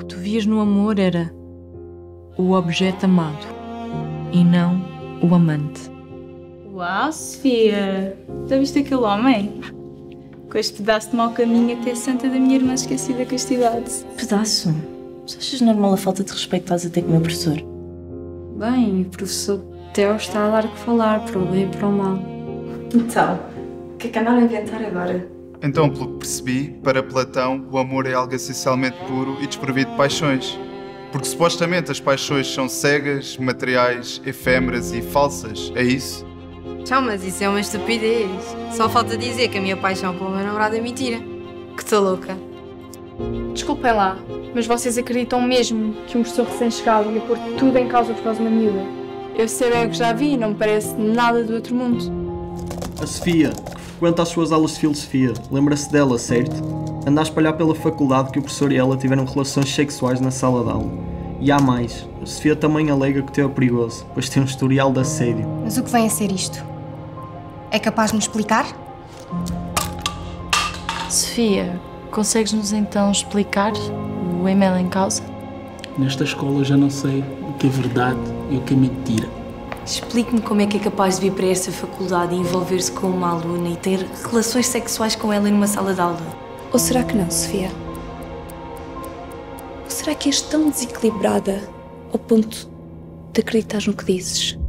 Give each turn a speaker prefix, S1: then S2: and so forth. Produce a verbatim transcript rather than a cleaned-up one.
S1: que tu vias no amor era o objeto amado e não o amante.
S2: Uau, Sofia! Já viste aquele homem? Com este pedaço de mau caminho até a santa da minha irmã esquecida da castidade.
S3: Pedaço? Mas achas normal a falta de respeito que estás a ter com o meu professor?
S4: Bem, o professor Teo está a dar o que falar, para o bem e para o mal.
S5: Então, o que é que andaram a inventar agora?
S6: Então, pelo que percebi, para Platão, o amor é algo essencialmente puro e desprovido de paixões. Porque supostamente as paixões são cegas, materiais, efêmeras e falsas, é isso?
S7: Tchau, mas isso é uma estupidez. Só falta dizer que a minha paixão pelo meu namorado é mentira. Que tô louca.
S8: Desculpem lá, mas vocês acreditam mesmo que um professor recém-chegado ia pôr tudo em causa por causa de uma miúda?
S2: Eu sei bem o que já vi e não me parece nada do outro mundo.
S9: A Sofia, que frequenta as suas aulas de filosofia, lembra-se dela, certo? Anda a espalhar pela faculdade que o professor e ela tiveram relações sexuais na sala de aula. E há mais, a Sofia também alega que o teu é perigoso, pois tem um historial de assédio.
S10: Mas o que vem a ser isto? É capaz de me explicar?
S3: Sofia, consegues-nos então explicar o e-mail em causa?
S11: Nesta escola já não sei o que é verdade e o que é mentira.
S12: Explique-me como é que é capaz de vir para esta faculdade e envolver-se com uma aluna e ter relações sexuais com ela numa sala de aula.
S13: Ou será que não, Sofia? Ou será que és tão desequilibrada ao ponto de acreditar no que dizes?